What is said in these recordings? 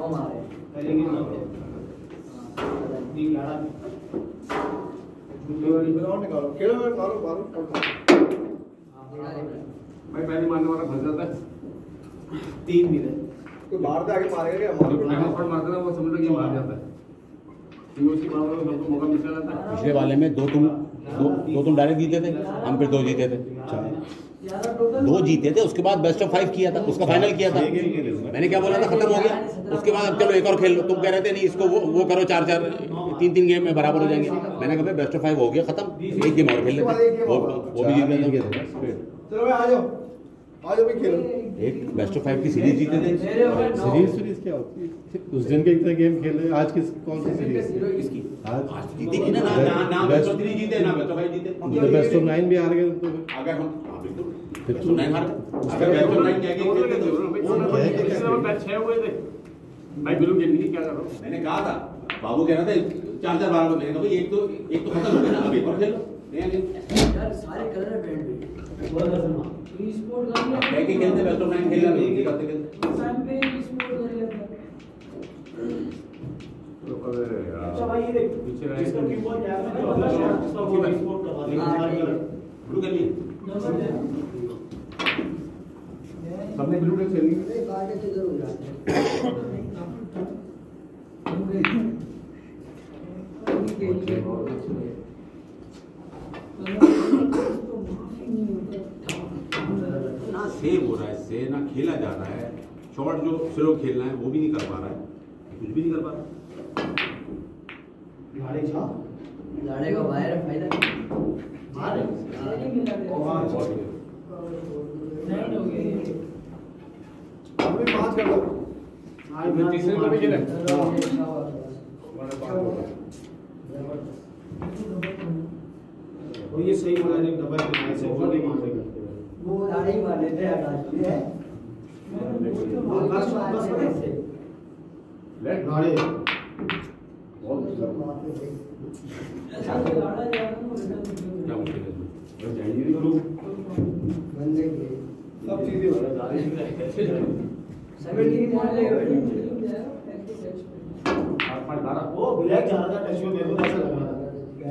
मारे करेंगे ना टीम लड़ा ग्राउंड निकालो खेलो मारो मारो भाई पहले मारने वाला फंस जाता है 3 मिनट कोई बाहर से आगे मारेगा क्या जो टाइम अप मारता है वो समझ लो कि मार जाता है उसकी बात सबको मौका मिल जाता है। पिछले वाले में दो तुम डायरेक्ट जीते थे, हम फिर 2 जीते थे, 2 जीते थे। उसके बाद बेस्ट ऑफ 5 किया था, उसका फाइनल किया था। मैंने क्या बोला था, खत्म हो गया। उसके बाद अब चलो एक और खेल लो। तुम कह रहे थे नहीं इसको वो करो 4-4 3-3 गेम में बराबर हो जाएंगे। मैंने कहा बेस्ट ऑफ 5 हो गया, खत्म, एक गेम और खेल लेते, वो भी जीत गए थे। चलो भाई आ जाओ भाई खेलो। एक बेस्ट ऑफ 5 की सीरीज जीते थे। सीरीज क्या होती है? उस दिन के इतने गेम खेले, आज कौन सी सीरीज इसकी आज जीती नहीं ना, ना बेस्ट ऑफ 3 जीते ना बेस्ट ऑफ 5 जीते। बेस्ट ऑफ 9 भी हार गए तो अगर हम बिल्कुल फिर तो 9 हार गए। अगर बेस्ट ऑफ 9 क्या खेलते तो मैच 6 हुए थे भाई, बिल्कुल गेम नहीं क्या करो। मैंने कहा था, बाबू कह रहा था 4-4 बार। मैंने कहा भाई एक तो खत्म हो गया ना, अब एक और खेल लो। यार सारे कलर है बैंड में ई-स्पोर्ट कर लिया क्या खेलते बेस्ट ऑफ 9 खेलना नहीं करते खेलते टाइम पे ई-स्पोर्ट कर लिया था। अच्छा भाई ये देख जिसका की बॉल जाएगा ना अगला शॉट जिसका वो स्पोर्ट करवा देंगे ब्लू कर लिए सबने ब्लू टेक खेलनी है। कार्ड से जरूर जाते हैं ना सेव हो रहा है इससे, ना खेला जा रहा है। शॉट जो स्लो खेलना है वो भी नहीं कर पा रहा है, कुछ भी नहीं कर पा रहा। लाड़े का बाहर है फायदा मारे नहीं हो गई अभी 5 कर लो। आज मैं तीसरे को भी खेला वो ये सही बोला है, डबल पे मैच है वो नहीं मारेगा। वो लाड़े ही मार लेते हैं हटा दिए बस लेट गाड़ी क्या मुश्किल है इसमें? बस जाइए नहीं करो। बंदे के सब चीजें हो रहा है। 17 मार लेगा वो ब्लैक जा रहा था टच में, मेरे को ऐसा लग रहा था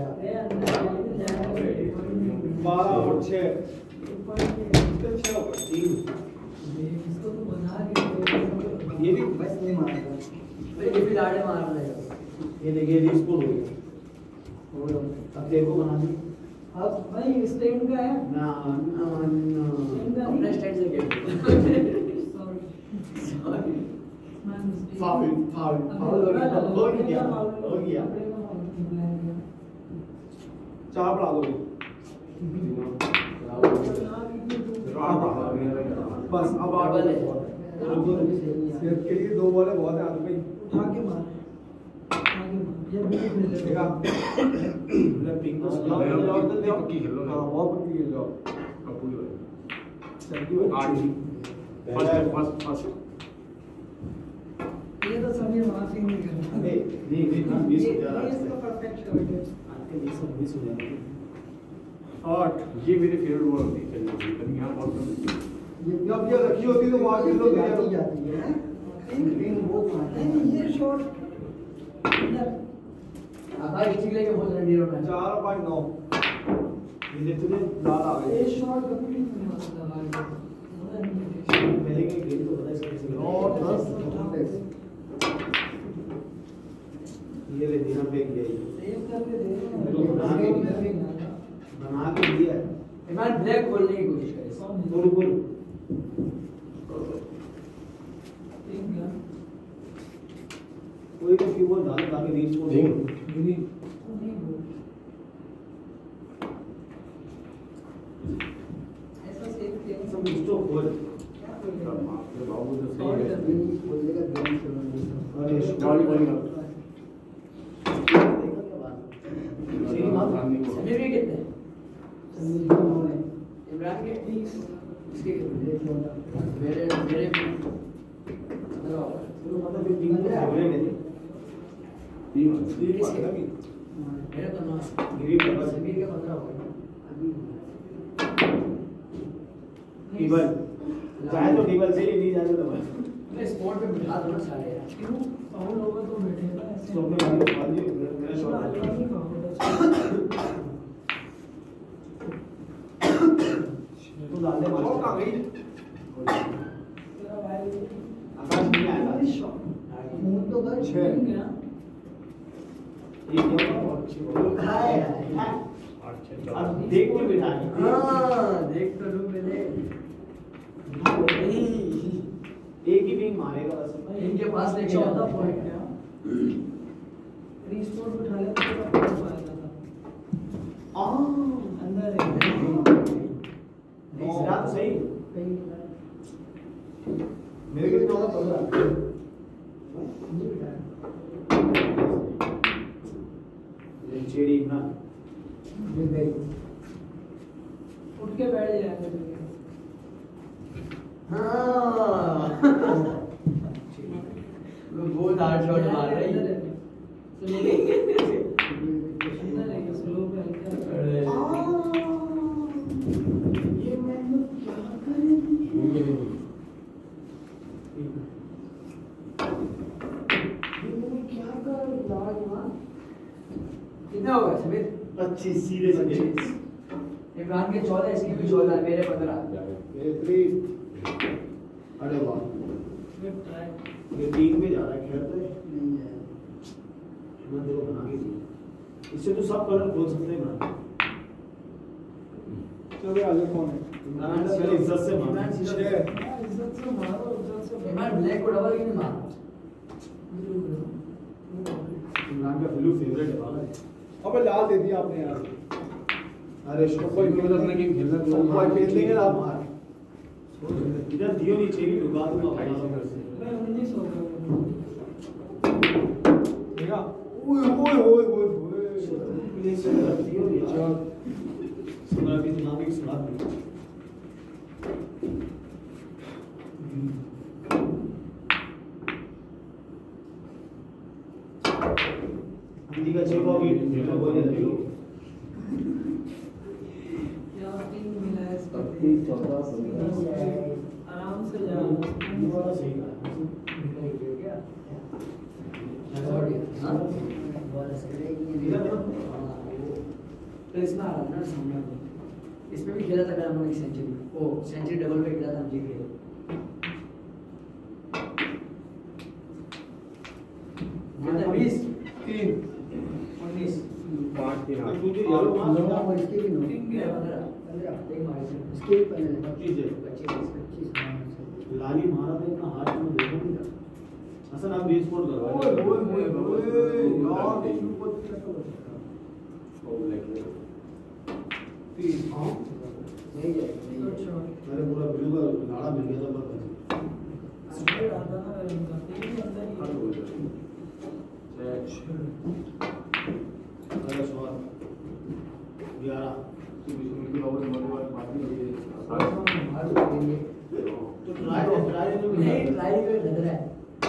12 और 6 इसको तो बना के ये भी बस नहीं मारेगा ये भी लाड़े मार रहे हैं ये देखिए रिस्पोर्ट हो गया। अब देखो बना दी अब भाई स्टैंड का है ना अपने स्टैंड से खेल फाउल फाउल फाउल हो गया 4 बढ़ा दो बस अब डबल है सेफ के लिए 2 बॉल है, बहुत है आदमी भाई। उठा के मार ये भी खेल देखा पिंक को पक्की खेल लो ना। हां बहुत पक्की खेल लो। कपूर चलती आठ फर्स्ट ये तो सभी माफी नहीं कर रहा नहीं नहीं 20 हो जा रहा है इसका परफेक्ट शॉट है आपके 20 हो जा रहा है। और ये मेरे फेवरेट बॉल होती है चलिए कभी यहाँ बॉल कर जब ये रखी होती तो मार के लोग जाती जाती है इन वो मारते हैं ये शॉट इधर आधा स्टिक लेके बहुत रेडी होना है 4 और 5 9 ये तुझे लाल आ गए ये शॉट कंप्लीट नहीं हो सकता हमारे पहले के गेम तो पता है इसका 9 10 ये ले दिया पे गया सेव करके दे बना के दिया है इमरान ब्लैक खोलने की कोशिश करे बोल बोल कोई तो कीबोर्ड डाल ताकि रीच को ग्रीन ऐसा सेव किया सब स्टॉप बोल बाबू जो सही है बोलेगा गेम शुरू अरे बॉल बॉलिंग सही बात समीर के कितने इमरान के इसके मेरे मेरे मतलब ये टीम का फेवरेट है टीम मेरे तो ना ग्रीन डबल समीर के 15 हो गए टेबल चाहे तो टेबल से ही नहीं जाए तो स्पॉट पे बिठा दो ना सारे यार। क्यों फाउल होगा तो बैठेगा ऐसे। तो अपने वाले मार दिए मेरा शॉट आगे नहीं फाउल तो डाल दे और कहाँ गई? तेरा भाई आकाश नहीं आएगा शॉट मुंह तो कर छह। गया। ये क्या बहुत अच्छी बॉल हाय अब देख के बिठा हां देख तो लो पहले। एक ही विंग मारेगा बस इनके पास लेके 14 जाता पॉइंट है। रीस्टोर उठा ले तो पूरा पॉइंट आएगा था। अंदर है। नहीं तो सही मेरे को 14-15 चेड़ी ना उठ के बैठ जाएंगे तो। हां वो बहुत हार्ड शॉट मार रही है। अंदर है स्लो पे हल्का। ये मैंने क्या करें कितना होगा समीर? 25 सीधे सीधे इमरान के 14 इसके भी 14 मेरे 15। अरे वाह ये 3 पे जा रहा है खेल तो मैं देखो बना के दी इससे तो सब कलर खोल सकते हैं ना चलो आगे कौन है? इमरान का पहले इज्जत से मार इमरान सीधा इज्जत से मारो इज्जत से इमरान ब्लैक को डबल क्यों नहीं मारा? इमरान का ब्लू फेवरेट है वाला अबे लाल दे दिया आपने यार। अरे कोई भी अपना गेम खेलना तो कोई पेल देंगे ना आप मार। इधर दियो नीचे भी ढुका दूंगा मैं 19 हो गया। ठीक है? ओए ओए ओए ओए ओए। प्लीज कर दियो यार सुना भी सुना भी हिंदी का चेक होगी तो बोले दियो क्या टीम मिला है इसको। 14 आराम से जाओ। ये वाला सही है तो इसमें आ रहा ना सामने इसमें भी खेला था मेरा हमने सेंचुरी ओ सेंचुरी डबल पे खेला था हम जीत गए कितना 20 3 19 5 के हाथ तू तो यारो मार इसके भी 9 ठीक है। 15 एक मार इसके पहले 25 है 25 लाली मारा तो इतना हाथ में देखो नहीं था असल आप बेस बोर्ड करवा ओए ओए ओए यार ये ऊपर क्या कर रहा हां नहीं है गुड शॉट। मेरे पूरा ब्लू का नाड़ा मिल गया था बस अंदर डालना ना इनका टीम अंदर ही। अरे शॉट 11 तो ट्राई नहीं ट्राई कर लग रहा है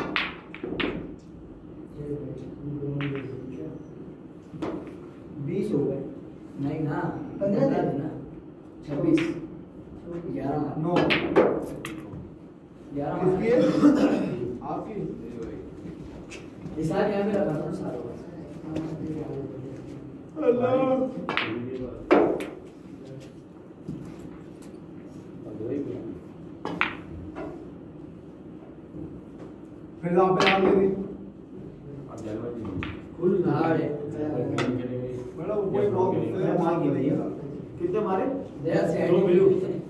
20 हो गए नहीं ना 15 दे ना 26 11 नो 11 किसकी है? आपकी हिसाब यहाँ पे लगा दो सारों फिर आप पे नाम दे दी। खुल ना बड़ा ऊपर ब्लॉक मैं मार गया भैया कितने मारे दया से दो ब्लू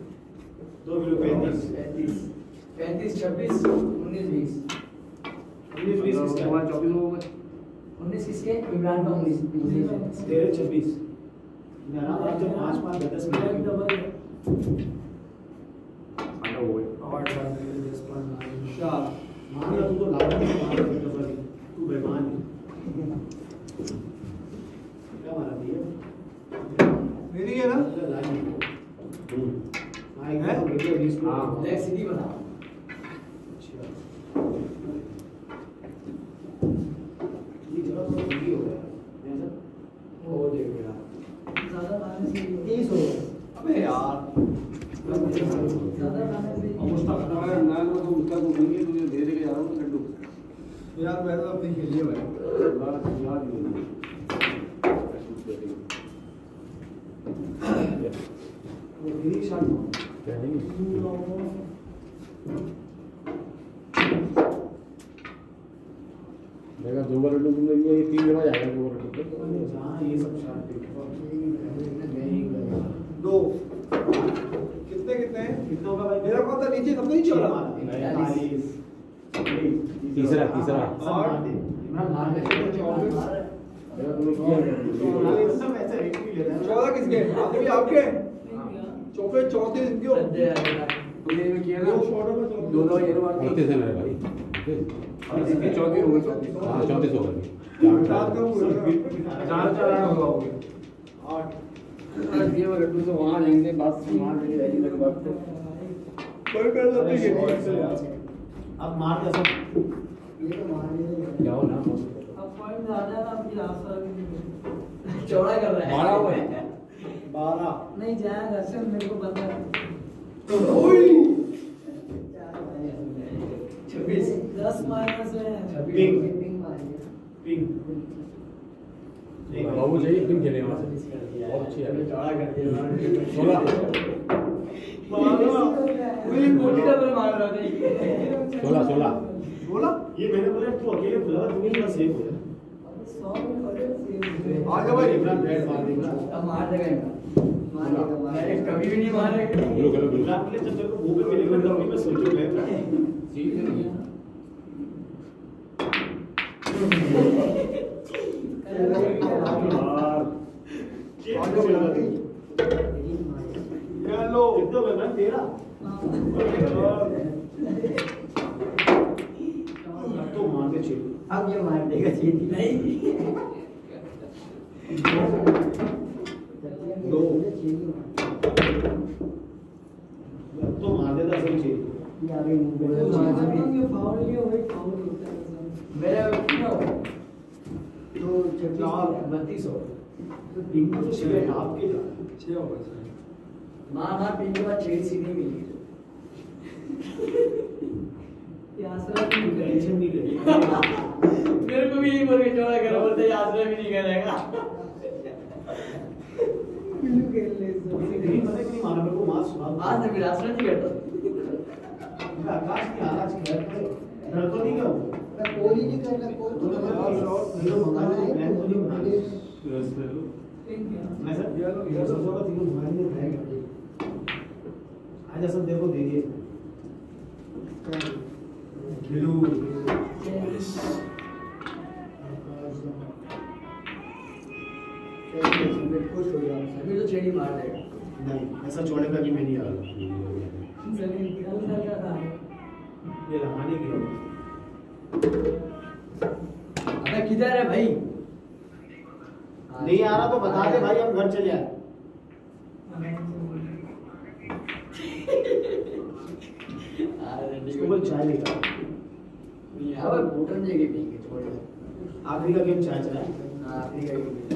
35 35 26 19 20 19 20 उसके बाद 24 हो गए 19 किसके इमरान का 19 13 26 मेरा आप जब 5 10 ब्लैक मिनट डबल है। आधा हो गए चार मान लो तू तो लाभ नहीं मार रहा है तू बेईमान है क्या मारा दिया मेरी है ना? हाँ ब्लैक सिटी बना ये जगह तो बड़ी हो गया ऐसा वो देख मेरा ज्यादा मारने से 30 हो गए अबे यार ज्यादा खाने से ना तो उसका तो बंगी तुझे दे दे के जा रहा हूँ लड्डू यार मैं तो अपनी खेलिए भाई याद नहीं वो गिरी शॉट क्या नहीं देखा 2 बार लड्डू तुमने लिया, ये 3 जगह जाएगा 2 बार लड्डू जहाँ ये सब शांति दो कितने कितने हैं? कितना होगा भाई? मेरा कौन था नीचे सबसे नीचे वाला तीसरा इमरान मार दे। देखा तुमने किया सब ऐसे रेट भी ले रहे हैं। 14 किसके आपके आपके चौके 34 इनके हो। तुमने ये किया ना दो शॉटों में 34 दोनों ये बात 38 है मेरे भाई। और इसकी 34 हो गई हाँ 34 हो गए। चार कम हुए ना। 4 होगा हो गया 8 ये वाला लड्डू तो वहां जाएंगे बस वहां ले जाएंगे लग बात तो कोई कर लो नहीं अब मार दे सब। ये तो मार दिया जाओ ना अब पॉइंट ज्यादा ना अपनी आसरा भी चौड़ा कर रहा है 12 हुए 12 नहीं जाएगा घर से मेरे को पता है 26 10 माइनस है पिंक। मारिए पिंक। बाबू चाहिए पिन खेलेगा बहुत अच्छी है चौड़ा कर दिया 16 वही मोटी डबल मार रहा था ये 16 बोला ये मैंने बोला तू अकेले खुला तू ही थोड़ा सेफ हो जा। 100 में पड़े सेव आ जा भाई इमरान बैट मार देगा। अब मार देगा इनका मार देगा मैंने कभी भी नहीं मारा बिल्कुल बिल्कुल इमरान के लिए जब तेरे को वो भी मिलेगा तभी मैं सोचूं मैं हेलो कितना बना तेरा तो मार दे चल। अब ये मार देगा चीटी नहीं दो तो मार देता सब चीज। तो पिंक तो सिर्फ आपके जा माँ पिंक के बाद छेड़ सीधी मिली टेंशन नहीं ले। मेरे को भी यही बोल के चौड़ा करो बोलते आसरा भी नहीं करेगा नहीं पता नहीं मारा मेरे को मार सुना। आज तक आसरा नहीं करता आकाश की आवाज खेल डर तो नहीं क्या वो? कोई नहीं करना कोई हीरो मंगाना है प्लान तो नहीं बनाना। मैं सर ये सब होगा तीनों भाई ने खाएगा। आज सब देखो दे दिए ब्लू खुश हो जाओ सभी तो चेड़ी मार देगा नहीं ऐसा छोड़ने का कि मैं नहीं आ रहा। सभी कल का था ये लगाने की अबे किधर है भाई नहीं आ रहा तो बता दे भाई हम घर चले आए। इसको बोल चाय लेगा। यहाँ पर बोतल देगी पीके छोड़ आखिरी का गेम चाय चला है। हाँ ठीक है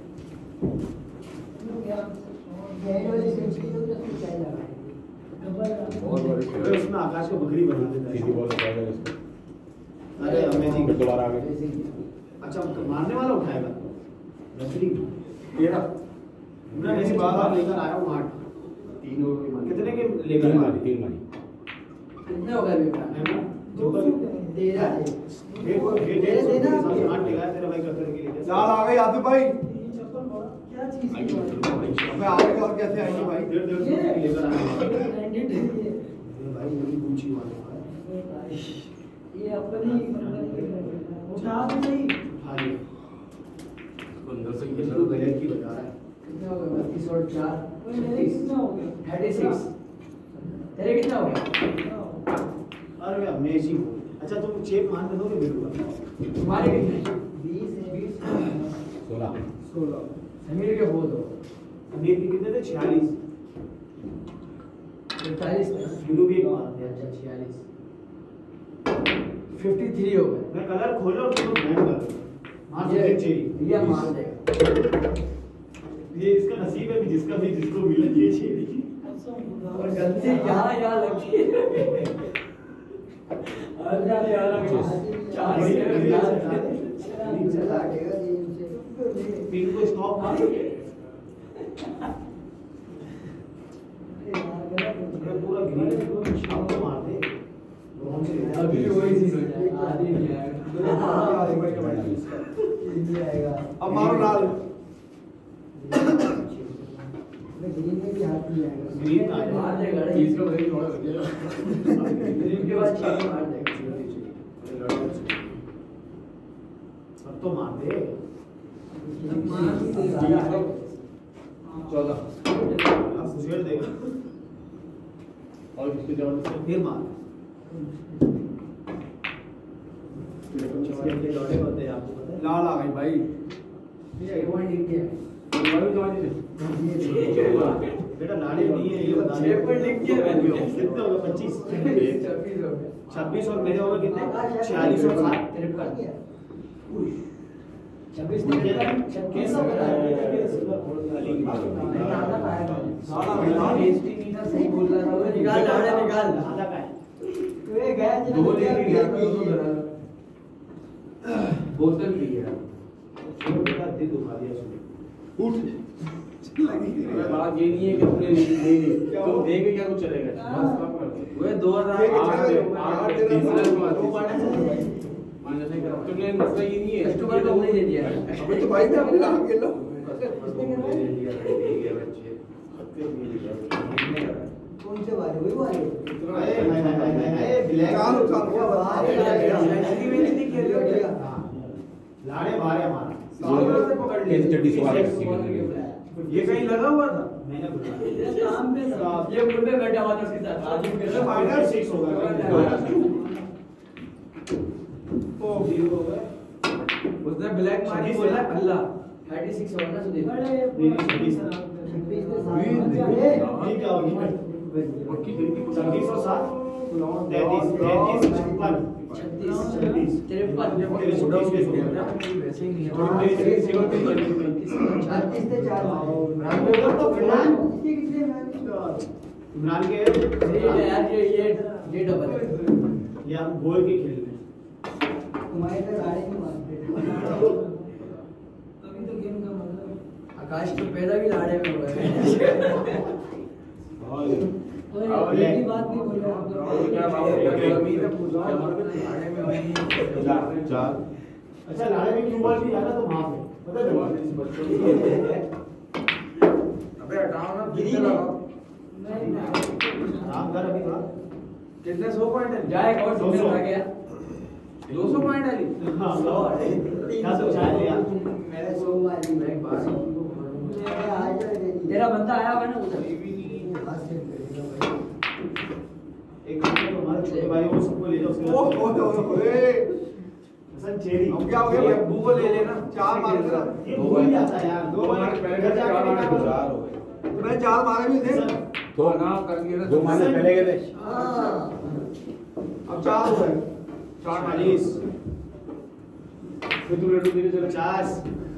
बहुत बड़ी अरे उसमें आकाश को बकरी बना देता सीधी है। बॉल उठाएगा इसको अरे अमेजिंग। फिर दोबारा आ गए अच्छा तो मारने वाला उठाएगा रेफरी तेरा मैं ऐसी बात आप लेकर आया हूँ 8 3 और कितने के 3 लेकर मारी 3 मारी कितने हो गए बेटा है ना जो कर तेरा देखो डेढ़ सौ के हिसाब से 8 लगाया तेरा भाई करने के लिए चाल आ गई आदित्य भाई क्या चीज की मैं आ गई और कैसे आएंगे भाई 150 के लेकर आया हूँ। 92 है भाई मेरी पूछी वाला ये अपनी उठा भी नहीं हाँ जी अंदर से ये तो गैर की बता रहा है। कितना हो गया 32 और 4 कितना हो गया 36 तेरे कितना हो गया अरे अमेजिंग। अच्छा तुम चेप मान दे दोगे बिल्कुल तुम्हारे कितने 20 16 16 समीर के बोल दो अमीर के कितने थे 46 45 बिल्लू भी एक मार दिया। अच्छा 46 53 हो गए मैं कलर खोलो और तुम बैंड कर मार ये दे चाहिए ये मार देगा ये इसका नसीब है भी जिसका भी जिसको मिले ये चाहिए और गलती यहाँ लगी पिन को स्टॉप मार पूरा ग्रीन स्टॉप मार दे अभी वही चीज हो जाए आधी नहीं आएगा अब मारो लाल ग्रीन में भी हाथ नहीं आएगा ग्रीन आ जाएगा। मार देगा तीसरा भाई थोड़ा लग जाएगा ग्रीन के बाद चीनी मार देगा अब तो मार दे 14 अब छेड़ देगा और किसके जवाब से फिर मार इसके अंदर लौटे होते हैं आपको पता है लाल आ गई भाई ये पॉइंट लिख दिया तुम्हारे जवाब से बेटा लाड़े नहीं है ये बता 6 पॉइंट लिख दिया मैंने कितने हो गए 25 26 हो गया 26 और मेरे हो गए कितने 46 और 7 26 कैसा सही बोल रहा था निकाल लाड़े निकाल आधा का है वे गया दो लेके गया था तो बोतल भी है चलो बेटा दिल दुखा दिया उसने उठ बात ये नहीं है कि तुमने नहीं तुम देंगे क्या कुछ चलेगा बस काम कर दो वो 2008 तीसरा तुमने मसला ये नहीं है कस्टमर को हमने दे दिया अबे तो भाई मैं अपने नाम खेल लो कौन से वाले वही वाले ब्लैक चालू चालू लाड़े बाहर है हमारा चड्डी सवाल ये कहीं लगा हुआ था मैंने बोला काम पे ये मुंडे बैठा हुआ था उसके साथ आज भी तो फाइनल 6 होगा तो 0 हो गए उसने ब्लैक मारी बोला अल्लाह 36 होगा ना सुधीर मेरी 26 ठीक है होगी पक्की खिड़की को 26 और 7 33 56 तेरे पास तेरे 36 के हो गए वैसे ही नहीं है थोड़ी मेरी से सेवा पे 36 से 4 तो इमरान के यार ये डबल है ये हम गोल के खेल में तुम्हारे तो गाड़ी में मारते तभी तो गेम का मतलब आकाश तो पैदा भी लाड़े में हुआ है तो ये भी बात नहीं बोल रहा क्या बात है अभी तक पूछा लाड़े में वही 4 अच्छा लाड़े में क्यों बॉल भी जाना तो वहां पे पता है अबे हटाओ ना गिरी कितने लगाओ आराम कर अभी थोड़ा कितने 100 पॉइंट है जाए और 200 आ गया 200 पॉइंट है हां क्या सब चाय लिया मेरे 100 वाली मैं तेरा बंदा आया हुआ है ना उधर एक काम करो हमारे छोटे भाई को सबको ले जाओ उसके हसन चेरी अब क्या हो गया ये अब्बू को ले लेना 4 मार दे ये भूल जाता है यार दो बार पहले घर जाके 4 निकालो। हो तो मैंने 4 मारे भी थे तो ना कर दिया दो माने पहले गए थे अब 4 हो गए 40 फिर तू लड्डू देके चला 50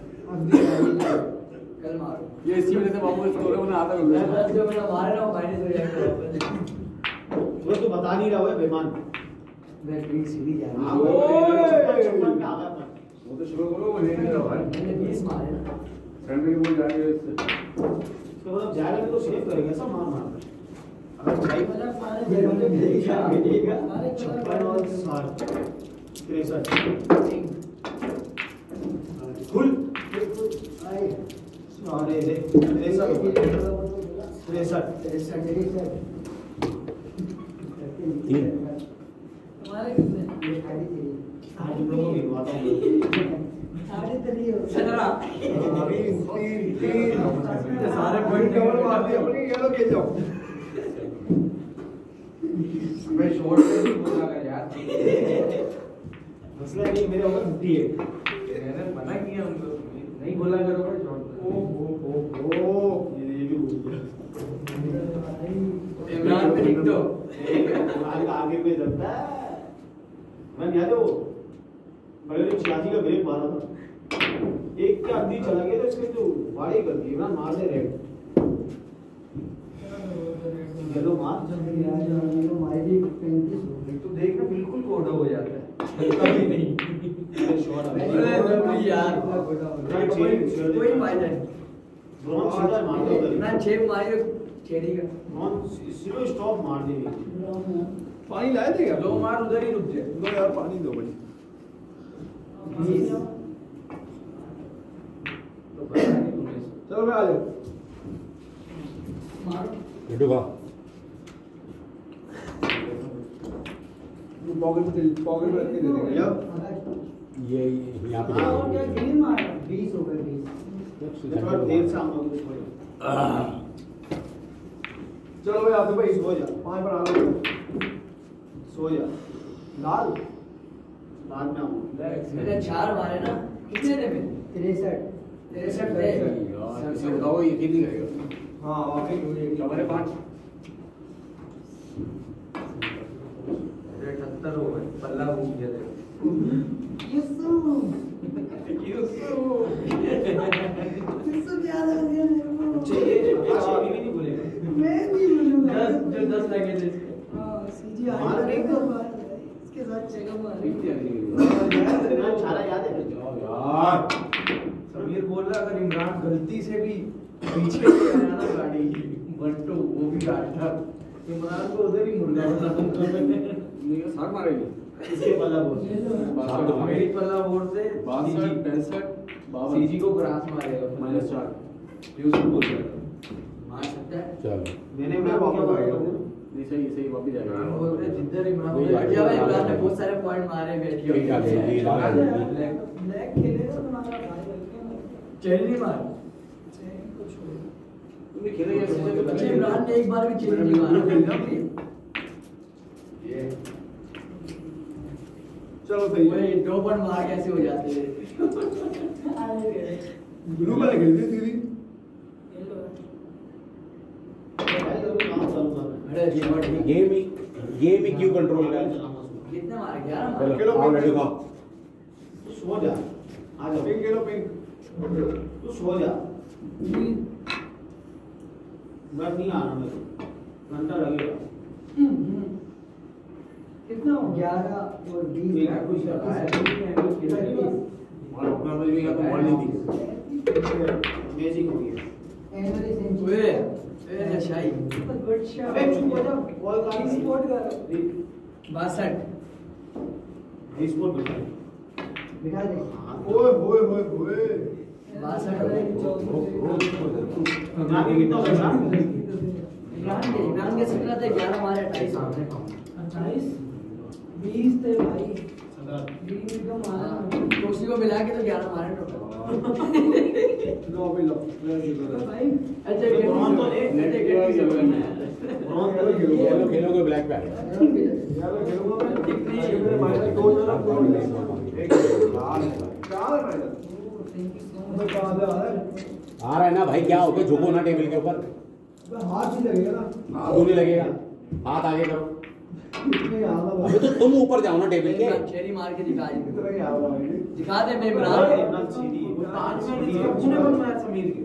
कल मारो ये इसी वजह से बाबू स्कोर है आता मैं बस जो मेरा मार रहा हूं माइनस हो जाएगा वो तो बता नहीं रहा है बेईमान मैं ट्रिक सीधी जा रहा हाँ, हूं वो 56 पे आ गया था। वो तो शुरू करो वो नहीं रहा भाई मैंने 20 मारे ना सेंटर की बॉल जा रही है इससे तो मतलब जाएगा तो सेव करेगा सब मार मार अगर जाए मतलब मारे ये मुझे भेजेगा मारे 56 और 63 फुल अरे दे 63 हमारे कितने आज हम लोगों को गिनवाता हूँ 3 सारे पॉइंट कवर मार दिए अपनी ये लो खेल जाओ मैं शॉर्ट पे भी बोला कर यार मसला नहीं मेरे ऊपर 58 मैंने मना किया उनको नहीं बोला करो भाई शॉर्ट पे ओ ये भी भूल गया इमरान पे लिख दो आज आगे पे चलता है मैं याद है वो बगैर 86 का ब्रेक मारा था एक के आदमी चला गया तो इसके जो वाड़ी कर दी ना मार दे रेड तो देखना बिल्कुल कोड़ा हो जाता है कभी नहीं यार कोई फायदा नहीं ना छेप मारियो छेड़ी का स्टॉप मार दे पानी लाए थे क्या दो मार उधर ही रुक जाए लो यार पानी दो भाई चलो मैं आ जाओ लड्डू खा पॉकेट में रख के दे देंगे यार ये यहाँ पे हाँ और क्या ग्रीन मार 20 हो गए 20 थोड़ा देर से हम लोग चलो भाई आते भाई सो जा पानी पर आ लो सो जा लाल बाद में आऊंगा मैंने 4 मारे ना कितने थे में 63 थे यार इसे बताओ यकीन नहीं करेगा हाँ वाकई हमारे 5 78 हो गए पल्ला घूम गया था मैं नहीं बोलूंगा 10 लगे थे सीजी आ इसके साथ चेकअप मारे छाला याद है यार समीर बोल रहा अगर इमरान गलती से भी पीछे से आया ना गाड़ी बंटो वो भी गाड़ी था इमरान को उधर ही मुड़ गया ये साग मारेगी इसके पल्ला बोल मेरी पल्ला बोल से 62 65 52 सीजी को ग्रास मारेगा -4 यूसुफ बोल रहा है मार सकता है चलो मैंने मैं वापस आ गया नहीं सही वापस जाएगा बोल रहे जिधर इमरान वही उधर आगे गया आगे इमरान ने आगे। बहुत सारे पॉइंट मारे बैठ ठीक है, आगे, ये लाल है। ब्लैक खेलेगा तुम्हारा चेल नहीं मार तुमने खेलेगा अच्छा इमरान ने एक बार भी चेल नहीं मारा ये चलो सही है वही 2 पॉइंट मार कैसे हो जाते हैं ब्लू वाला खेल दी सीधी गेम ही क्यों कंट्रोल कर कितने मारे 11 चलो आओ लड्डू खाओ सो जा आ जाओ पिंक खेलो पिंक तू सो जा मैं नहीं आ रहा मैं घंटा लगेगा कितना 11 और 20 है कुछ और अपना में भी का तो बॉल नहीं थी मैजिक हो गया ओए ए नशाई गुड शॉट अबे चुप हो जा बॉल का स्पोर्ट कर 62 स्पोर्ट बिठा बिठा दे ओए होए होए होए 62 ना भी कितना होगा इमरान के 17 थे 11 मारे 28 28 20 थे भाई 20 तो मारा तो उसी को मिला के तो 11 मारे टोटल लो भाई लो भाई अच्छा ब्रॉन्ज तो ले नेट के लिए चल रहा है ब्रॉन्ज खेलो खेलो येलो खेलोगे ब्लैक पे आएगा यार खेलूंगा मैं मेरे माइनस 2 जरा एक लाल 4 माइनस मैं कहां से आ रहा है आ रहा है ना भाई, क्या हो गया, झुको ना टेबल के ऊपर, हाथ ही लगेगा ना हाथ नहीं लगेगा, हाथ आगे करो। नहीं आ रहा अबे तो तुम ऊपर जाओ ना टेबल के। चेरी मार के दिखा दे इतना ही आ रहा है दिखा दे मैं इमरान इतना सीधी वो पांच में नहीं उसने बनवाया समीर के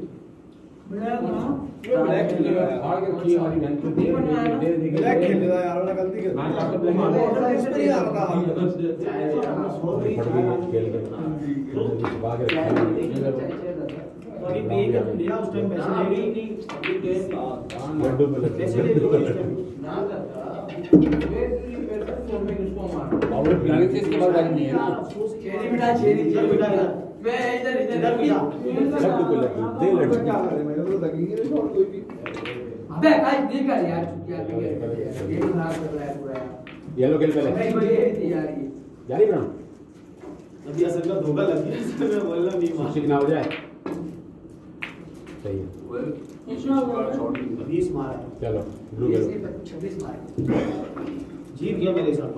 ये ब्लैक खेलेगा हार के की हमारी ढंग से नहीं बनवाया ना ब्लैक खेल रहा है यार वाला गलती कर हां आपका ब्लैक नहीं आ रहा खेल कर छुपा के रखा है। अभी पे कर लिया उस टाइम पैसे ले ही नहीं अभी दे लड्डू पे लग पैसे ले लिए उस टाइम ना करता ये फोन में किसको मार और प्लानिंग से इसके बाद बैठ नहीं है ना। चेरी बिठा चेरी बिठा मैं इधर इधर बिठा लड्डू पे लड्डू दे लड्डू। क्या कर रहे हैं मेरे तो लगेंगे नहीं शॉट कोई भी अबे भाई नहीं कर यार चुप यार ये खराब कर रहा है पूरा येलो खेल पहले भाई ये थी यार ये जारी ब्राउन अभी असल का धोखा लग गया इसमें मैं बोल रहा नहीं मार शिक ना हो जाए। सही है, ये शॉट 20 मारा है चलो ब्लू खेलो। 26 मार जीत गया मेरे साथ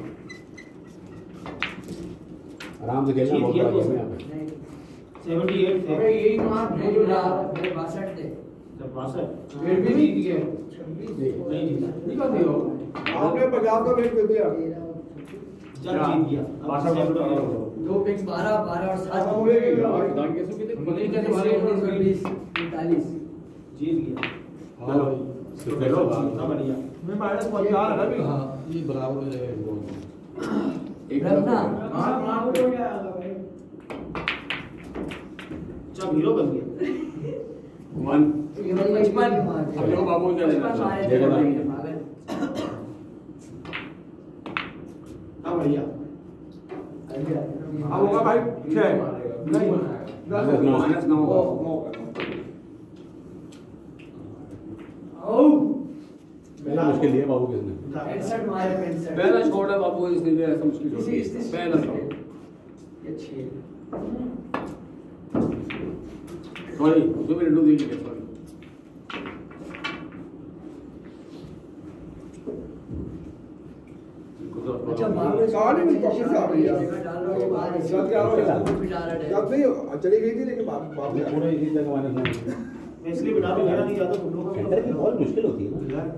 आराम से खेलना, बहुत बड़ा गेम है यहाँ पे। 78 थे अबे यही मार मैं जो रहा मेरे 62 थे जब 62 फिर भी जीत गए 26 नहीं जीता निकल गए हो आपने पंजाब का मैच कर दिया जब जीत गया भाषा बोल रहा हूं 2 पिक्स 12 12 और 7 हो गया दान कैसे भी थे बगल का 20 45 जीत गया हेलो खेलो ना बढ़िया मैं -4 है अभी। हाँ ये बराबर हो जाएगा इनको एक रखना। आउट हो गया भाई। जब हीरो बन गया 1 ये वाली 55 अब देखो बाबू क्या देना है। देखो ना। हाँ बढ़िया अब होगा भाई 6 नहीं -9 पहला मुश्किल है बाबू किसने 65 मारे 65 पहला शॉट है बाबू इसने भी ऐसा मुश्किल शॉट इसी दिया। पहला शॉट ये 6 सॉरी जो मेरे डू देख लिया सॉरी अच्छा बाहर साढ़े में वापस आ गई यार। डाल रहा है बाहर जब क्या हो गया? भी डाल रहा है जब नहीं चली गई थी लेकिन वापस आ पूरा इसी जगह माइनस मैं इसलिए बिठा भी मेरा नहीं जाता तुम लोगों का सेंटर की बॉल मुश्किल होती है ना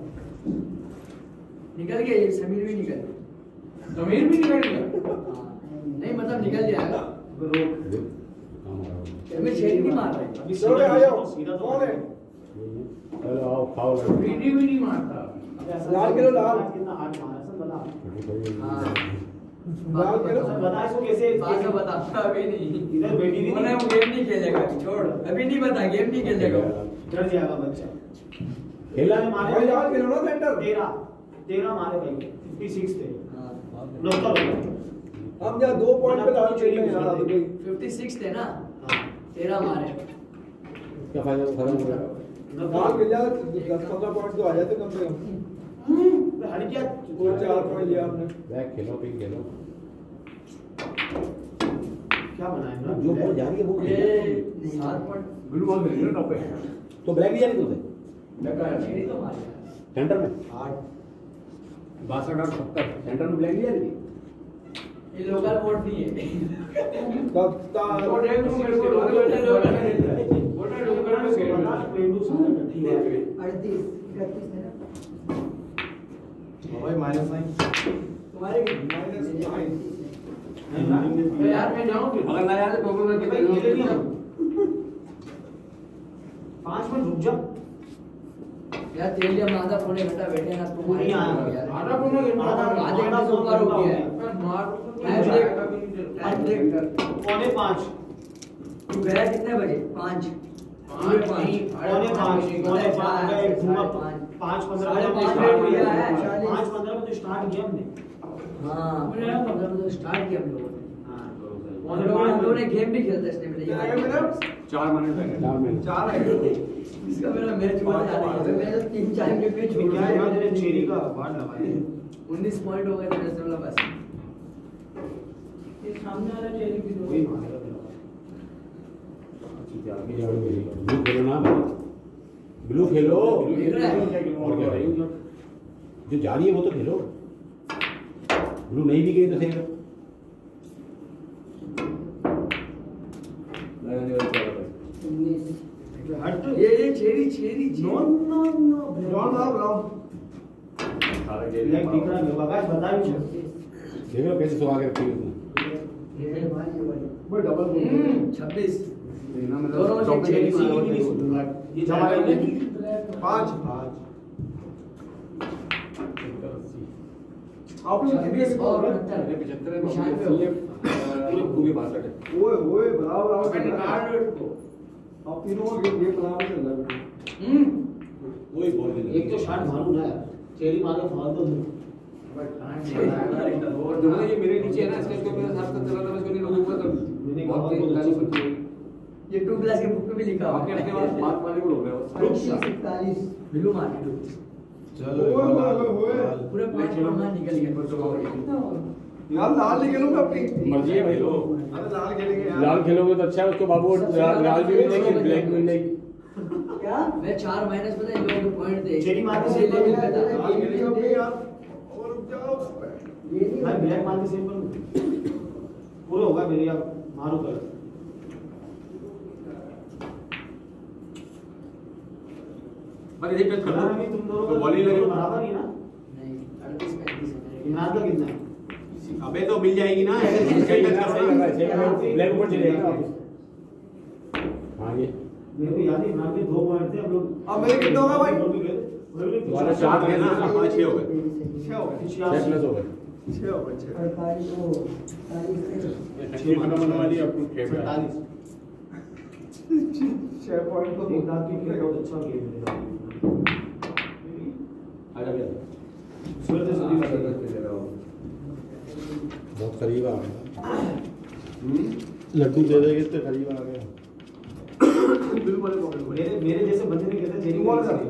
निकल गया ये समीर भी निकल गया समीर भी निकल गया। नहीं मतलब निकल जाएगा काम हो रहा है अभी छेड़ी नहीं मार रहा अभी सीधे आ जाओ सीधा कौन है चलो आओ खाओ वीडियो भी नहीं मारता। लाल किलो लाल कितना हार्ड मारा सब बता हाँ लाल किलो बता इसको कैसे बात तो बता अभी नहीं इधर बेटी भी बोला वो गेम नहीं खेलेगा छोड़ अभी नहीं बता गेम नहीं खेलेगा डर जाएगा बच्चा खेला भाई लाल किलो ना सेंटर 13 मारे भाई 56 थे हाँ 69 हम या 2 पॉइंट पे लाल खेल रहे हैं यार अभी 56 थे ना 13 मारे क्या फायदा खत्म हो गया लाल मिल जाए 10-15 पॉइंट तो आ जाते कम से कम हट गया 4 पॉइंट लिया हमने बैक खेलो पिक खेलो क्या बनाया ना जो बॉल जा रही है वो ये 7 पॉइंट ब्लू बॉल मिल गया टॉप पे तो ब्लैक भी जा रही तुझे छेड़ी तो मार सेंटर में 62 और 70 सेंटर में ब्लैक भी जा रही ये लोकल वोट नहीं है कप्तान वो देख तुम मेरे को बोलना डोकर में खेल रहा है। पेंडू सारे बैठी है 38 31 है ना भाई -9 तुम्हारे तो यार मैं जाऊं फिर। अगर ना यार तो टोटल में भाई खेले नहीं कितना हम 5 मिनट रुक जा यार तेल लिया आधा पौने घंटा बैठे हैं ना तुम नहीं आया। आधा पौना घंटा आधे घंटे से ऊपर हो गया है मार टाइम ब्रेक पौने 5 तू गया कितने बजे 5 पौने 5 पौने 5 गए घूमा 5:15 साढ़े बजे पाँच स्टार्ट बजे किया है, है 40। 5:15 बजे स्टार्ट किया हमने हाँ मतलब तो स्टार्ट किया हम लोगों ने पौने हम लोगों ने 5 गेम भी खेलते इसने मेरे 4 मिनट रह गए 4 मिनट 4 है इसका मेरा मैच हुआ जा रहा है मैं 3-4 मिनट में छोड़ क्या है दिया तेरे चेरी का वार्ड लगाए 19 पॉइंट हो गए थे वैसे वाला बस ये सामने वाला चेरी भी वही मारेगा ब्लू खेलो ना ब्लू खेलो खेल रहा है। और क्या भाई जो जा रही है वो तो खेलो ब्लू नहीं भी गई तो सही हट ये cherry no no no brown brown leg दिख रहा है मेरे को आकाश बता भी चल देख लो कैसे सुहा के रखी है उसने मैं डबल 26 दोनों दोनों से चेरी चेरी की नहीं सुनूंगा ये जाएगा 5 आप लोग कितने 26 और 75 पूरे खूबी 62 है ओए ओए बराबर मैंने बराबर कार्ड रेट को आप तीनों का ये बराबर चल रहा है वही बोल दे एक तो शॉट मारू ना यार चेरी मारे फाल तो और जो ये मेरे नीचे है ना इसका इसको मेरे साथ चला था इसको नहीं लोगों को तो मैंने बहुत कहा तेज बहुत गाली अच्छा सुनती है ये 2 क्लास के बुक में भी लिखा आपके अपने पास बात वाले को हो गया 47 बिलू मार्केट चलो ओए पूरे 5 पॉइंट निकल गए यार लाल नहीं खेलूंगा अपनी मर्जी है भाई लो अरे लाल खेलेंगे यार लाल खेलोगे तो अच्छा है उसको बाबू लाल भी मिलेगी ब्लैक भी मिलेगी क्या मैं 4 माइनस पता है लोगों के पॉइंट थे चेरी मार्केट इसे लेवल पे था लाल खेलेंगे अपनी यार और रुक जाओ भाई ब्लैक मार के सेम करूं पूरा होगा मेरे यार मारो कर पर ये टच कर अभी दो तुम दोनों तो वॉली लगे बराबर ही ना नहीं 38 35 है इमरान का कितना है अबे तो मिल जाएगी ना सही लग रहा है ब्लैक ऊपर चले जाएगा हाँ ये मेरे को याद है इमरान के 2 पॉइंट थे हम लोग। अब मेरे कितने हो गए भाई? तुम्हारे 4 गए ना, 5 6 हो गए, 6 हो गए, 6 प्लस हो गए। 6 हो गए, 6 पॉइंट तो एक दांत की खेल बहुत अच्छा गेम है। आजा भैया, सूरज से भी बहुत करीब आ गया। लड्डू दे देंगे तो करीब आ गया। मेरे जैसे बंदे ने कहते चेरी बॉल कर।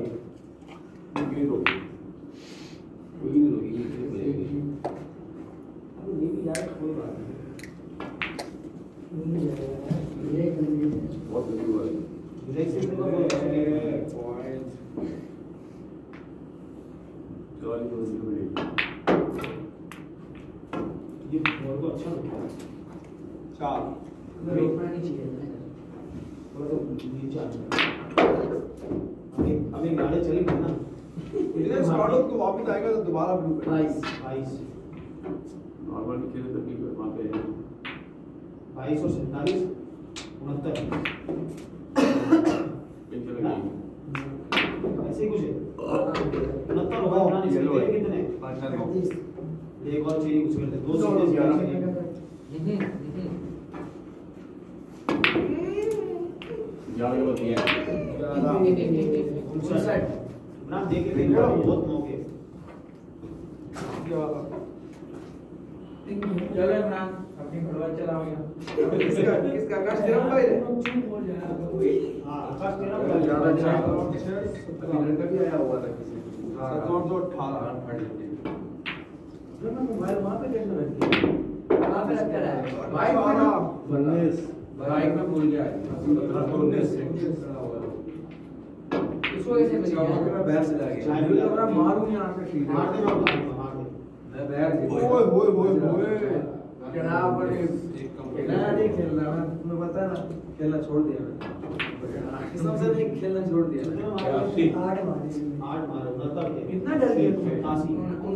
ये भी यार कोई बात नहीं। बहुत गरीब हुआ है। ब्रेक से ये बॉल को अच्छा लगता है। 4 थोड़ा तो नीचे आना। अभी गाड़ी चली गई ना। इधर स्टार्ट हो तो वापस आएगा तो दोबारा ब्लू पे 22 नॉर्मल खेले तो ठीक है, वहाँ पे 22 और 47 69 पेंशन लगी। ऐसे ही कुछ है 69 होगा ना। इसके तेरे कितने? एक और चीज कुछ करते 2 सीधे 11 होती है। 59 ना देखे थे बहुत मौके। चलो इमरान अपनी फुटबॉल चलाओ यार। किसका आकाश तेरा भाई है? हां आकाश तेरा ज्यादा अच्छा है। अभी लड़का भी आया हुआ था किसी 7 और 2 18 फट गई। ना मोबाइल वहां पे कैसे रख दिया? कहां पे रख कर आया? बाइक में ना? 19 बाइक में भूल गया। इसको कैसे मिल गया? मैं बाहर से ला गया। अभी तो मैं मारूं यहां से सीधे। मार दे मार दे। मैं बाहर से। ओए ओए ओए ओए क्या बड़े खेलना नहीं खेलना मैं तुम्हें पता है ना, खेलना छोड़ दिया मैं। कसम से नहीं खेलना छोड़ दिया मैंने। 8 मारो मतलब इतना डर गया तुम? 87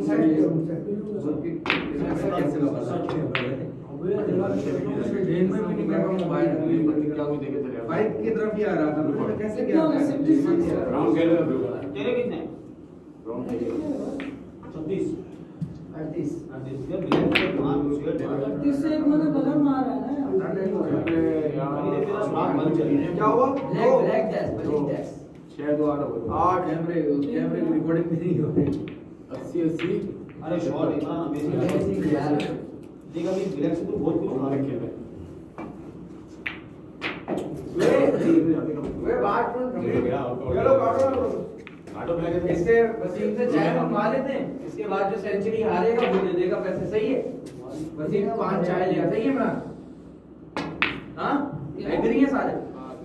कैसे लगा? अबे जेल में भी नहीं मैं मोबाइल क्या कोई देखे चले बाइक की तरफ ही आ रहा था। मैंने कैसे किया? राउंड खेल रहे हो। तेरे कितने? राउंड खेल रहे हो। 36 38 ये ब्लैक पे मार मुझे 38 से एक मैंने बदल मारा है ना। ये तेरा सुराग बंद चल रहा है। क्या हुआ? ब्लैक डैश बलिंग डैश 6 2 8 हो गए। 8 कैमरे की रिकॉर्डिंग भी नहीं हो रही। 80 80 अरे शॉट इतना अमेजिंग यार देख अभी ब्लैक से तो बहुत कुछ हमारे खेल रहे वे बात सुन चलो काटो ऑटो प्ले के इससे वसीम से चाय मंगवा लेते हैं। इसके बाद जो सेंचुरी हारेगा वो दे देगा पैसे। सही है? वसीम 5 चाय लिया। सही है इमरान? हाँ एग्री है सारे?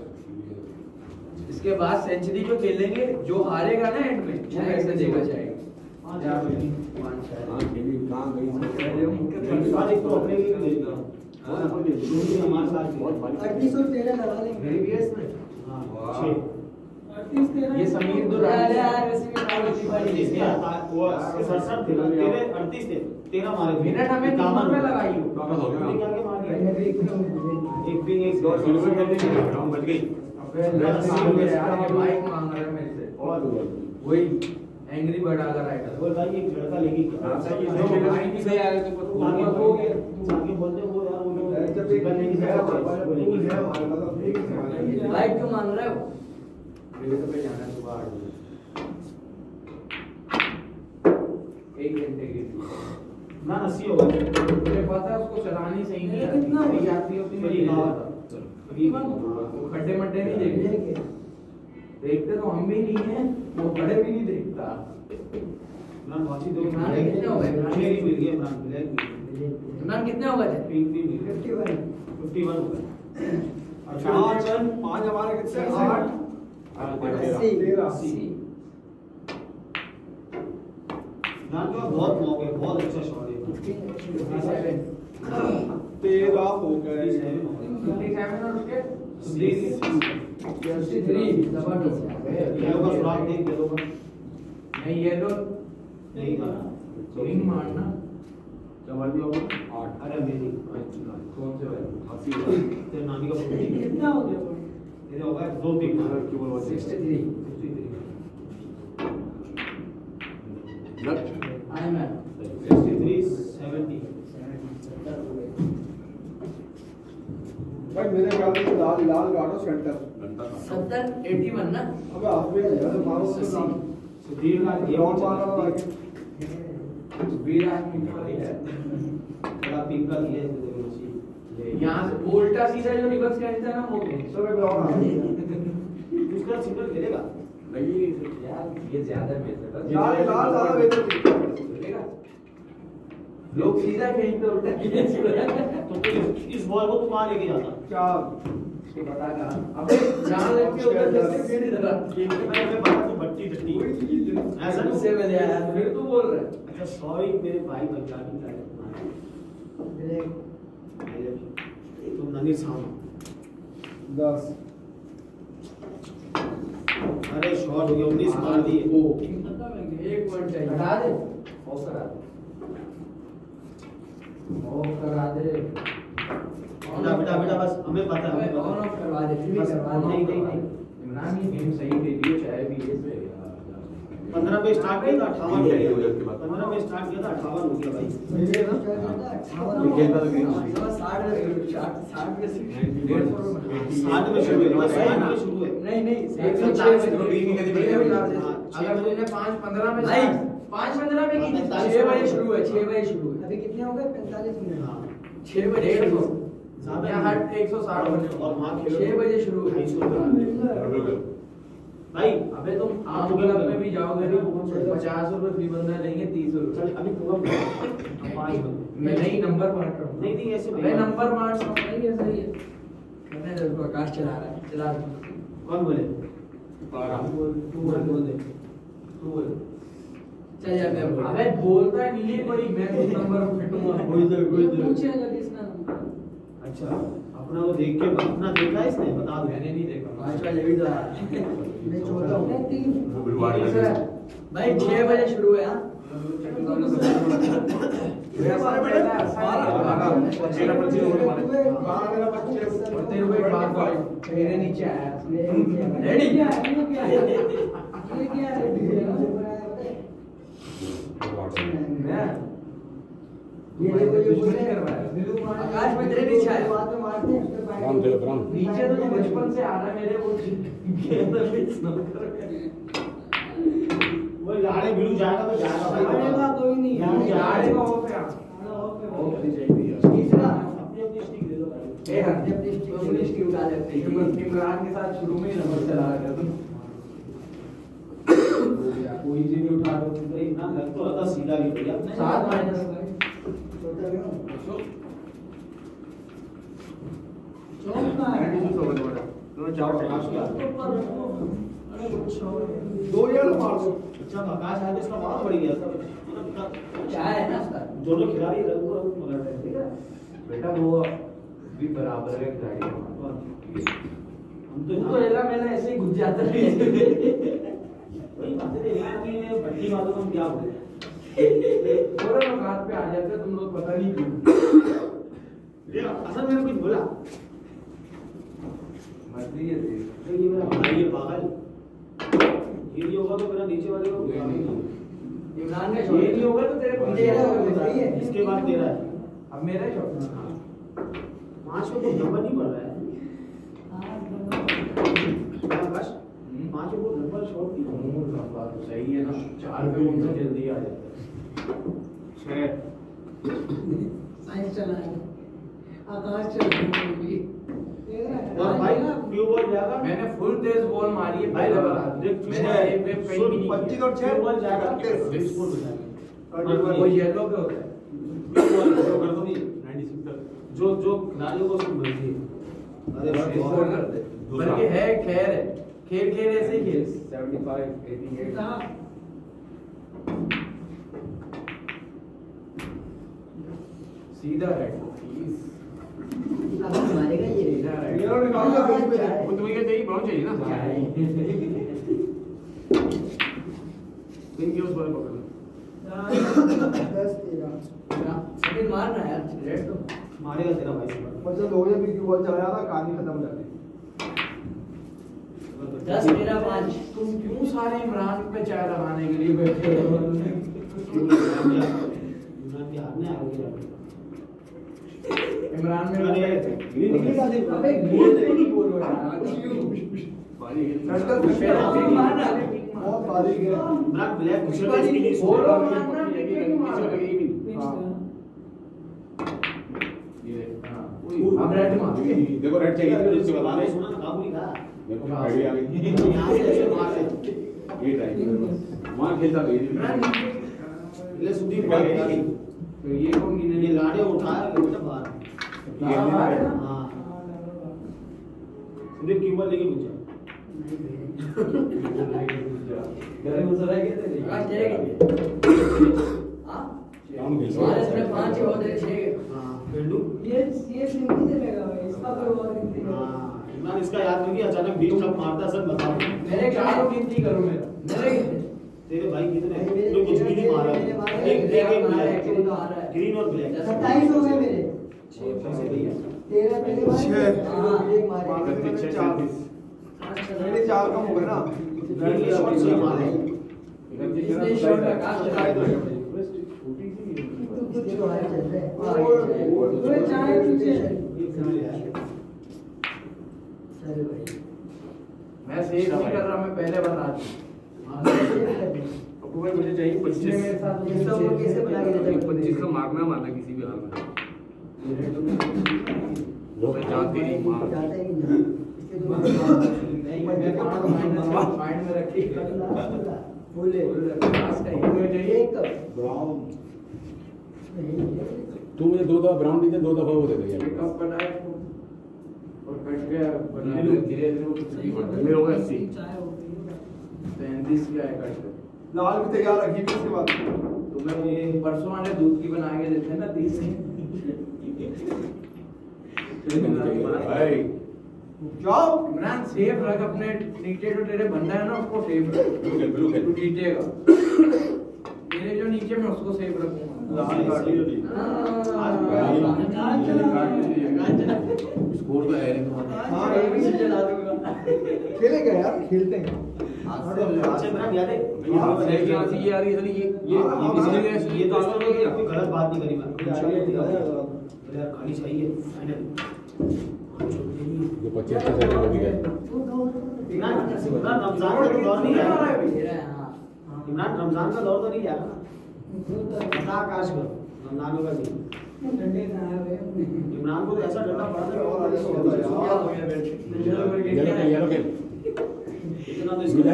इसके बाद सेंचुरी जो खेलेंगे जो हारेगा ना एंड में वो पैसे देगा चाय। 5 चाय। हां खेली कहां गई आज एक तो अपने लिए ले लो हमारे साथ बहुत भारी 38 और 13 लगा लेंगे। मेरी भी है इसमें। हां 38 13 ये समीर दो यार वैसे भी काफी बड़ी इसके वो 67 थे तेरे 38 थे 13 मारे मिनट हमें 51 में लगाई हो। वापस हो तूने गया क्या क्या मार दिया एक पिंग एक और सिल्वर खेलने के लिए राउंड बच गई अबे यार ये बाइक मांग रहा है मेरे से। और वही एंग्री बर्ड आ रहा है। वो भाई एक लड़का लेगी हां सही है से आ गए तो आगे हो गया आगे बोलते वो यार वो लोग जब एक करने की है जगह टूल बोलेंगे है हमारे मतलब ठीक है बाइक क्यों मांग रहे हो? मेरे को पे जाना है सुबह 8 बजे। 1 घंटे के लिए। ना 80 होगा मुझे पता है उसको चलानी सही नहीं आती। कितना मेरी आती होती मैं मेरी ले कार। लेता। वो खड्डे मड्डे नहीं देखते। देखते तो हम भी नहीं है, वो बड़े भी नहीं देखता। इमरान बाकी दो इमरान कितने हो गए? मेरी मिल गई इमरान ब्लैक इमरान कितने हो गए थे? पिंक भी मिल गई 51 हो गए और 5 हमारे कितने 8 अस्सी। ना जो बहुत मौके बहुत अच्छा शॉट है 13 हो गए 57 और उसके 63 जबरदस्त येलो का सुराग देख येलो का नहीं येलो नहीं मारा रिंग मारना। क्या मार दिया आपने 8 अरे अमेजिंग कौन से भाई? 80 तेरे नानी का फोटो कितना हो गया? ये होगा 2 पिक मारो क्यों बोल 63 आई मैन 63 70 भाई मेरे ख्याल से लाल लाल गाड़ो सेंटर 70 81 ना अबे हाफ में यार मारो तो लाल सुधीर का ये ग्राउंड मारो आगे विराट ऊपर है बड़ा पिक का दिया है देखो मशीन यहाँ से उल्टा सीधा जो रिवर्स खेलता है ना वो सब ग्राउंड आ उसका सिंगल खेलेगा नहीं यार ये ज्यादा बेहतर है लाल लाल ज्यादा बेहतर खेलेगा लोग सीधा खेलते उल्टा तो इस बॉल को तू कहां लेके जाता क्या तो बता का अबे जहां लगती है उधर से फिर इधर मैं बता तू बट्टी टट्टी ऐसा से मिल यार फिर तू बोल रहा है अच्छा सॉरी मेरे भाई पंजाबी का है तुम ननी साहब 10 अरे शॉट हो गया 19 मार दिए ओ एक पॉइंट चाहिए हटा दे ऑफ करा दे ऑफ करा दे बेटा बस हमें पता है ऑन ऑफ करवा दे फिर भी करवा दे नहीं इमरान ये गेम सही दे दियो चाहे भी ये से 15 पे स्टार्ट किया था 58 हो गया 15 पे स्टार्ट किया था 58 हो गया भाई मेरे ना खेलता तो ग्रीन 60 में 60 में शुरू हुआ 60 में शुरू हुए नहीं 106 अगर तूने 5:15 में 5:15 में की 6 बजे शुरू है 6 बजे शुरू है अभी कितने हो गए 45 मिनट हां 6 बजे 150 यहाँ हट 160 बजे और वहां खेलो 6 बजे शुरू है 250 भाई अबे तुम आम क्लब में भी जाओगे ना 50 रुपए फ्री बंदा लेंगे 30 रुपए चल अभी पूरा 5 मैं नहीं नंबर बांट रहा हूँ नहीं ऐसे मैं नंबर बांट रहा हूँ नहीं है सही है मैंने देखो आकाश चला रहा है चला कौन बोले तू बोल दे चल यार मैं अबे बोलता है नीली बड़ी मैं कुछ नंबर फिटूंगा कोई दे पूछे जल्दी इसका नंबर अच्छा अपना वो देख के अपना देखा है इसने बता दो मैंने नहीं देखा आज का ये भी था मैं छोटा हूं 3 भाई 6 बजे शुरू है हां मेरा सारे बेटा मेरे नीचे आया रेडी ये क्या है ये देखो ये कुछ नहीं कर रहा है आकाश में तेरे नीचे आया बात में मारते हैं राम चलो राम नीचे तो बचपन से आ रहा है मेरे वो गेंद अभी स्नो कर वो लाड़े बिलू जाएगा तो जाएगा भाई आड़ेगा कोई नहीं यार को हो गया ओके तीसरा अपनी स्टिक दे दो भाई ए हर अपनी स्टिक उठा लेते हैं इमरान के साथ शुरू में ही नंबर चला रहा तुम कोई से भी उठा दो भाई ना लग तो रहा सीधा भी भैया 7 माइनस छोटा भी दो यार मार दो अच्छा आकाश आगे इसका मार पड़ गया सब क्या है ना उसका दोनों खिलाड़ी रंग को रंग पकड़ रहे हैं ठीक है बेटा वो भी बराबर है गाड़ी हम तू तो एला मैंने ऐसे ही घुस जाता है वही बातें थे यार कि बट्टी वालों को हम क्या बोले थोड़ा लोग हाथ पे आ जाते हैं तुम लोग पता नहीं क्यों ये असल में कुछ बोला मर्जी है तेरी ये मेरा भाई है पागल ये नहीं होगा तो मेरा नीचे वाले को इमरान का शॉट ये नहीं होगा तो तेरे पीछे सही है इसके बाद तेरा है अब मेरा शॉट 5 को नंबर नहीं पड़ रहा है बस 5 को नंबर शॉट नहीं बात तो सही है ना 4 पे उनसे जल्दी आ जाता है 6 साइंस चला है आकाश चल रहा है और भाई क्यों बॉल जाएगा मैंने फुल तेज बॉल मारी है पहले बार मैंने सेव पे कहीं भी नहीं 25 और 6 बॉल जाएगा स्कोर वो येलो पे होता है जो खिलाड़ियों को सब मर्जी है अरे स्कोर कर दे बल्कि है खैर है खेल ऐसे ही खेल 75 88 सीधा रेड अब मारेगा ये सीधा रेड ये लोग निकाल दो बीच में वो तुम्हें क्या चाहिए ब्राउन चाहिए ना इनके उस बारे पकड़ना 10 13 सभी मारना है यार रेड तो मारेगा तेरा भाई से मतलब 2 या बीच की बॉल चला था कहानी खत्म हो जाती 10 13 5 तुम क्यों सारे इमरान पे चाय लगाने के लिए बैठे हो? इमरान में अबे गोल नहीं बोल रहा बहुत बारीक है। ब्लैक अब रेड मार देखो रेड चाहिए तो उसके बाद सुना ना काबू नहीं था देखो आइडिया आ गई यहाँ से ऐसे मार है ये ट्राई वहां खेलता गई ले सुधीर भाई तो ये कौन गिने? ये लाड़े उठाया बेटा बाहर हां सुधीर की बॉल लेके पूछा घर में सराय के थे हां जाएगा हां हमारे इसमें 5 ही होते 6 हां पेंडू ये सिंपल चलेगा भाई इसका कोई और गिनती नहीं हां इमरान इसका याद नहीं अचानक 20 टप मारता सब बताओ मेरे चारों गिनती करो मेरा मेरे तेरे भाई कितने तू कुछ भी नहीं मारा एक ग्रीन और ब्लैक 27 हो गए मेरे 6 पैसे भैया 13 पहले मारे हां एक मारे मैंने 4 कम हो गए ना। ये शॉट से मारे इसने शॉट का कास्ट लगाया कुछ बाहर चल रहा है तो चाय पीछे चल भाई मैं सेव नहीं कर रहा, मैं पहले बता दूं। अब भाई मुझे चाहिए 25 मेरे साथ इसका ऊपर कैसे बना के देते 25 का मारना मारना किसी भी हाल में वो मैं जानती नहीं मार जाता ही नहीं माइंड में रखी बोले पास का ही चाहिए एक ब्राउन तू मुझे 2 दफा ब्राउन नहीं दे 2 दफा वो दे दे यार कप बनाया और कट गया बना धीरे धीरे वो कुछ नहीं बढ़ता मेरे हो गया 80 चाय हो गई 35 क्या है कट गया। लाल भी तैयार रखी थी इसके बाद। तुम्हें ये परसों वाले दूध की बना के देते हैं ना 30 भाई जाओ इमरान सेफ रख अपने नीचे जो तेरे बंदा है ना उसको सेफ रख ब्लू खेल तू जीतेगा मेरे जो नीचे मैं उसको सेफ रखूंगा लाल काट लियो दी। स्कोर तो है हाँ चला दूंगा खेलेंगे यार, खेलते हैं। अच्छा इमरान याद है सही क्या सी यार ये इसलिए ये तो आपने कोई गलत बात नहीं करी मैं यार खाली चाहिए फाइनल जो 25 से ज्यादा हो गया इमरान रमजान का तो दौर नहीं आया इमरान रमजान का दौर तो नहीं आया ना आकाश का रमजान का भी इमरान को तो ऐसा डंडा पड़ा था और आगे सो गया येलो खेल इतना तो इसको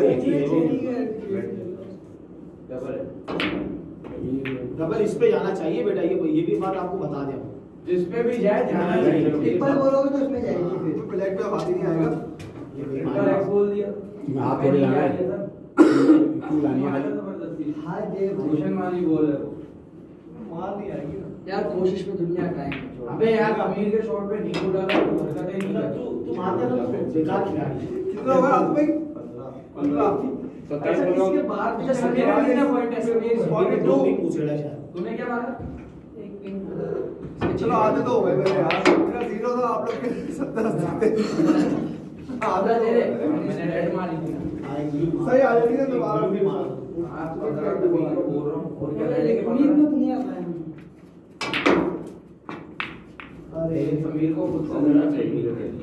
डबल इस पे जाना चाहिए बेटा ये भी बात आपको बता दें जिस पे भी जाए जाना चाहिए ट्रिपल बोलोगे तो उसमें जाएगी फिर ब्लैक पे बात ही नहीं आएगा। ये ट्रिपल एक्स बोल दिया हाथ थोड़ी लाना है क्यों लानी है खाली हां दे भूषण वाली बोल है वो मार नहीं आएगी ना। यार कोशिश में दुनिया का है अबे यार अमीर के शॉट पे नींबू डाला तो हरकतें नहीं करता तू मानते ना बेकार खिलाड़ी कितना हुआ आप भाई? 15। 27 इसके बाद भी समीर ने ना पॉइंट है समीर ये दो भी पूछेड़ा शायद तूने क्या मारा एक पिंक चलो आधे तो हो गए मेरे यार। मेरा 0 था, आप लोग के 70 थे। आधा दे दे मैंने रेड मारी थी सही आ जाती है दोबारा भी मार आज तो अगर तो बोल रहा हूं और क्या करने के उम्मीद में बाद दुनिया का है अरे समीर को खुद से देना चाहिए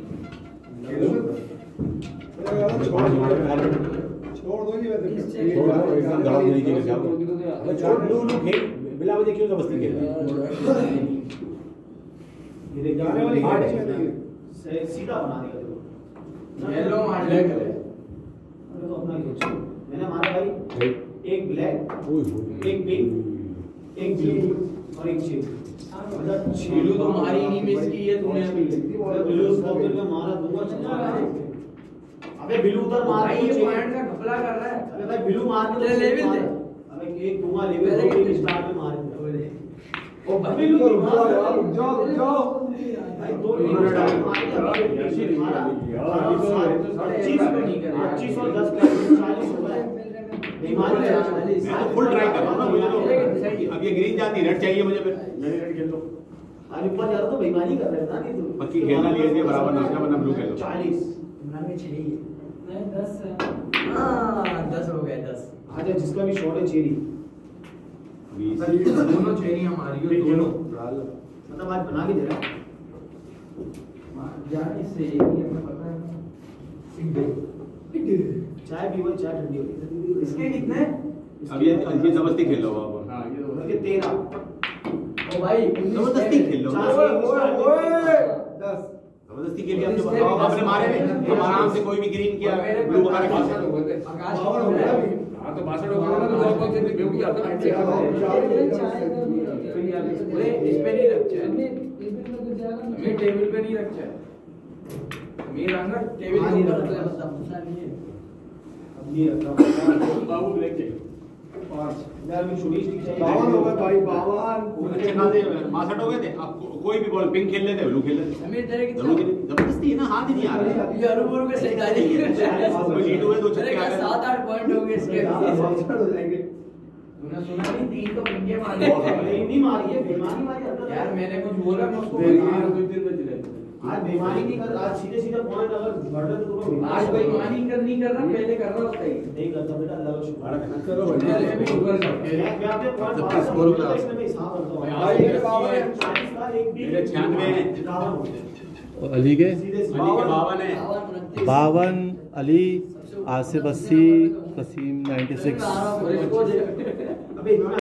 छोड़ दो ये थोड़ा एकदम दबाव नहीं के जाओ छोड़ ब्लू खेल बिला मुझे क्यों जबरदस्ती खेल ये देख जाने वाली हार्ड गाड़ी है है। सीधा बना देगा देखो येलो मार ले अरे तो अपना ही सोचो मैंने मारा भाई एक ब्लैक एक पिंक एक ब्लू और एक चेक ब्लू तो मारी नहीं मिस की है तूने अभी ब्लू स्पॉकेट में मारा दूंगा चला अबे ब्लू उधर मार भाई ये पॉइंट का घपला कर रहा है अबे भाई ब्लू मार के तेरे लेवल दे। अबे एक दूंगा लेवल दो तीन स्टार्ट में मार ओ भाई रुक जाओ यार, रुक जाओ, रुक जाओ। भाई दो मिनट स्टार्ट मार मारा 25 और 10 40 हो गए नहीं मार फुल ट्राई कर रहा हूं मुझे तो अब ये ग्रीन जाती रेड चाहिए मुझे फिर मैंने रेड खेल दो अरे ऊपर जा रहा तो बेईमानी कर रहा है ना नहीं तो पक्की खेलना लिए थे बराबर नाचना वरना ब्लू खेल दो 40 इमरान में चाहिए नहीं 10 है। हाँ 10 हो गए 10। आजा जिसका भी शॉट है चेरी दोनों चेरी हमारी हो दोनों। मतलब आज बना के दे रहा है जाने से एक ही हमें पता है। चाय पीओ चाय ठंडी हो गई इसके कितने? अब ये जबरदस्ती खेल लो आप। हाँ ये तो उसके 13 ओ भाई जबरदस्ती खेल लो। जबरदस्ती के लिए आपने मारे नहीं, हम आराम से कोई भी ग्रीन किया ब्लू वगैरह खेल सकते। आकाश हाँ तो 62 हो गया ना तो बहुत बहुत से बेवकूफ आता है। इस पे नहीं रख चाहे टेबल में कुछ ज्यादा हमें टेबल पे नहीं रख चाहे मेरा अंदर टेबल के ऊपर रख ले बस मसला नहीं है। अब नहीं रखता बाबू ब्लैक चाहिए। 5 यार मैं छोटी स्टिक चाहिए 52 हो गए भाई 52। अच्छे खासे 62 हो गए थे। आप कोई भी बॉल पिंक खेल लेते ब्लू खेल लेते। हमें तेरे कितना जबरदस्ती है ना, हाथ ही नहीं आ रहा है। ये अरुपुर के सही डाली कोई लीड हुए 2 छक्के आ गए। 7-8 पॉइंट हो गए इसके हो जाएंगे। तूने सुना नहीं 3 तो पिंके मारे नहीं मारी है बेईमानी मारी यार मैंने कुछ बोला मैं उसको हाँ 2-3 बज रहे। आज बेईमानी नहीं कर आज सीधे सीधे पॉइंट अगर बढ़ रहे तो आज बेईमानी नहीं कर रहा पहले कर रहा होता ही नहीं करता बेटा अल्लाह का शुक्र चलो पहले भी ऊपर कर मैं अपने पॉइंट सबके मारता स्कोर हूं बता। इसमें मैं हिसाब करता हूं भाई ये 52 है। 40 का एक भी मेरे 96 हैं। 51 और अली के सीधे अली के 52 है। 52, अली, आसिफ 80, कसीम 96। अबे इन्होंने